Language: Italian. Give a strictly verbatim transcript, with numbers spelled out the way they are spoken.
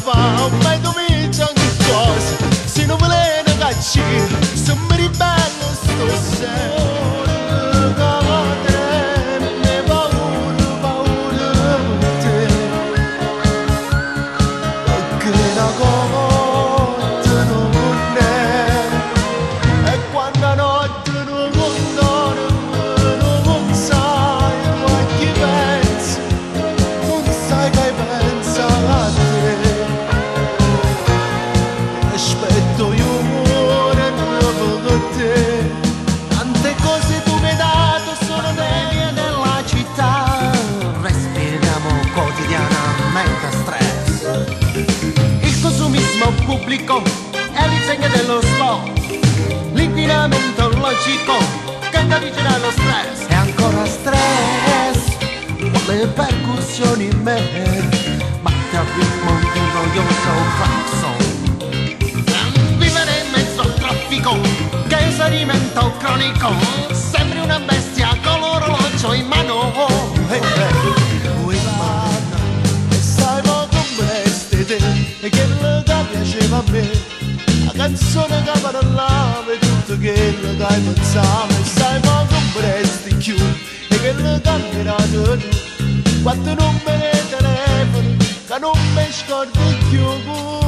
fa, ormai comincia ogni cosa. Se non volete cacci, se mi ribello sto sempre. Ne paura, paura per te. Perché la cosa non è. E quando notte non condono, non sai che pensi, non sai che pensa a te. Aspetto io amore per te. Tante cose tu mi hai dato sono delie della città. Respiriamo quotidianamente stress. Il consumismo pubblico è l'insegna dello sport. L'inquinamento logico che avvicina lo stress. E ancora stress con le percussioni in me. Batte a ritmo di un noioso clacson. Vivere in mezzo al traffico che è esaurimento cronico. Sembri una bestia con l'orologio in mano. Hey, hey. Ui, manna, e sai mo compresti te. E che lo che piaceva a me. La canzone che parlava e tutto quello che hai pensato. E sai mo compresti più. E che lo che hai mirato tu. Quanto numeri di telefono che non mi scordi più.